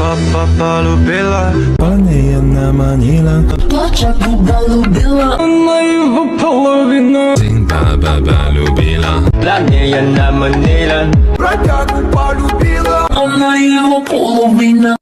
полюбила. Пане она манила, Плача губа любила. Она его половина. баба любила. Для нее она манила. Она его половина.